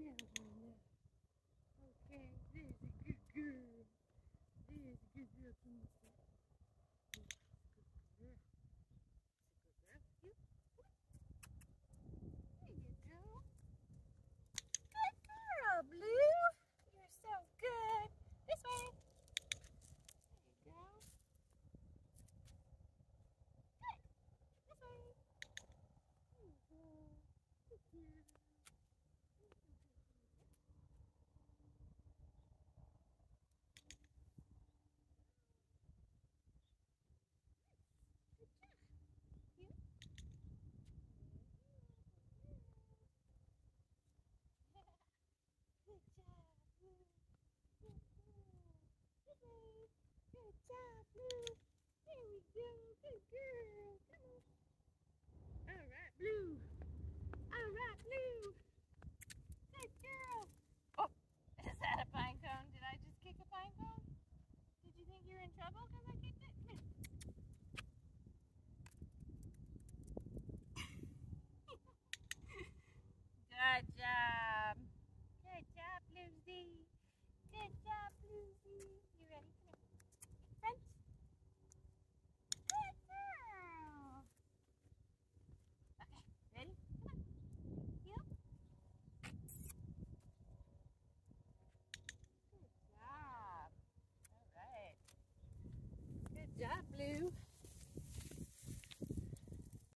Evelyn. Okay, there's a good girl. There's a good girl. Can you see? Good girl. It's a good girl. There you go. Good girl, Blue. You're so good. This way. There you go. Good. This way. There you go. Good girl. Good job, Blue. Good girl. Good job, Blue. There we go. Good girl.